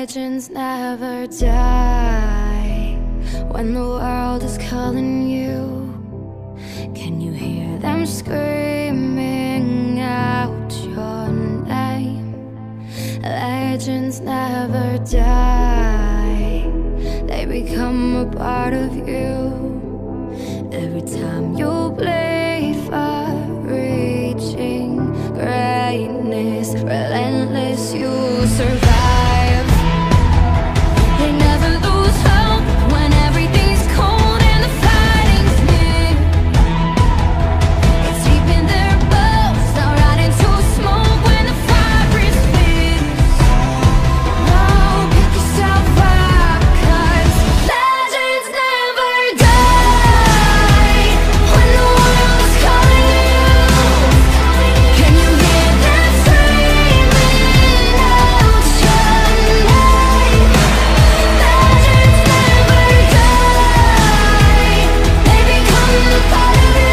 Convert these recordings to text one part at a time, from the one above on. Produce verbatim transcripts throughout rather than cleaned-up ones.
Legends never die. When the world is calling you, can you hear them screaming out your name? Legends never die. They become a part of you. Every time you bleed for reaching greatness, relentless, you survive. They never lose hope when everything's cold and the fighting's near. It's deep in their bones, now right into smoke when the fire is fierce. No, pick yourself up, 'cause legends never die. When the world is calling you, can you hear them screaming out your name? Legends never die. They become a part of you.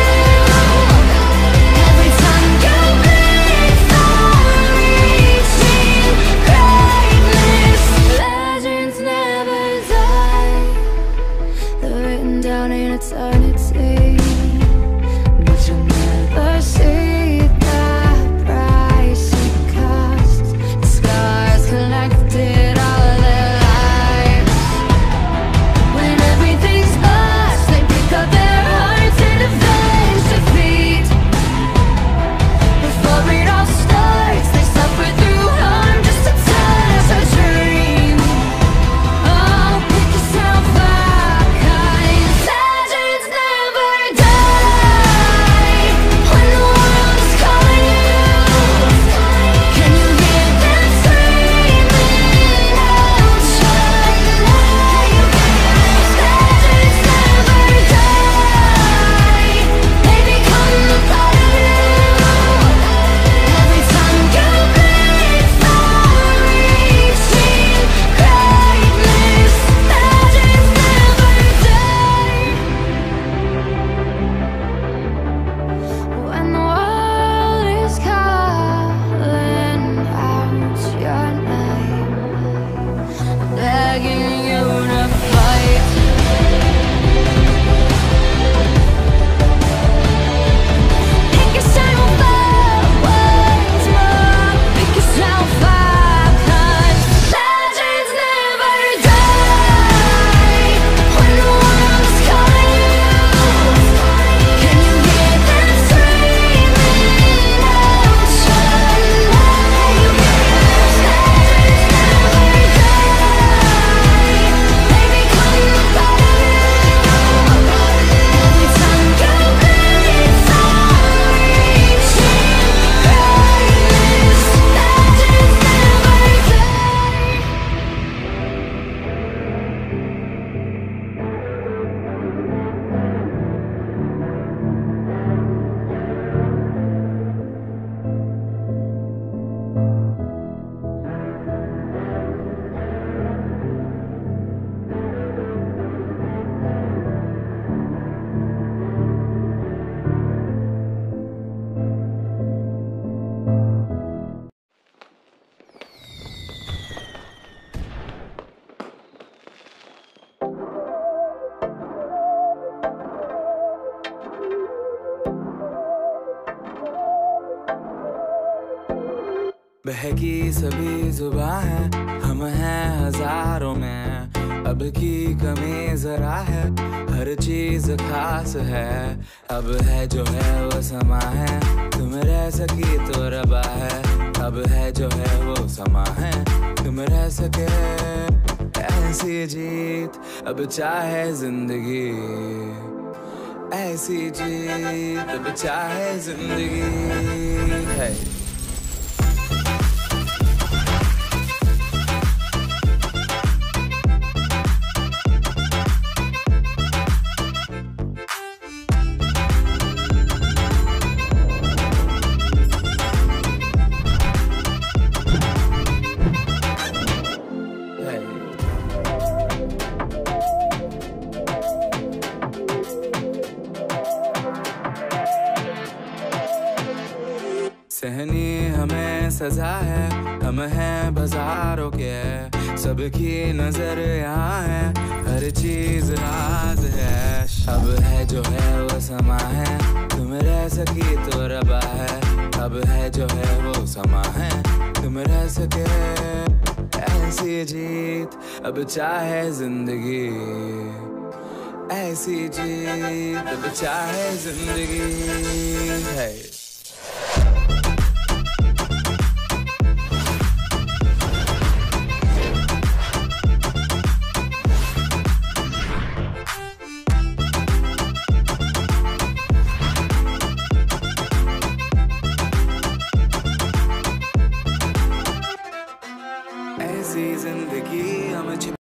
Every time you bleed for reaching greatness, legends never die. They're written down in eternity, but you'll never see the price it costs. The scars collected all their lives. When everything's lost, they pick up their hearts and avenge defeat. Before it all starts, they suffer through harm just to tell us a dream. Oh, pick yourself up, 'cause legends never die. When the world is calling you, can you hear them screaming out your name? Legends never die. They become a part of you. Every time you bleed for reaching greatness, legends never die. When the world is calling out your name, begging you to fight. Pick yourself up once more. Pick yourself up, 'cause legends never die. When the world is calling you, can you hear them screaming out your name? Legends never die. They become a part of you. Every time you bleed for reaching greatness, legends never बहकी सभी जुबां है, हम हैं हजारों में। अब की कमी जरा है, हर चीज खास है। अब है जो है वो समा है, तुम रह सकी तो रबा है। अब है जो है वो समा है, तुम रह सके ऐसी जीत। अब चाहे जिंदगी ऐसी जीत, अब चाहे जिंदगी है। सहनी हमें सजा है, हम हैं बाजारों के, सबकी नजर यहाँ है, हर चीज राज है। अब है जो है वो समा है, तुम रह सकी तो रबा है। अब है जो है वो समा है, तुम रह सके ऐसी जीत। अब चाहे जिंदगी ऐसी जीत, अब चाहे जिंदगी है। ऐसी जिंदगी हम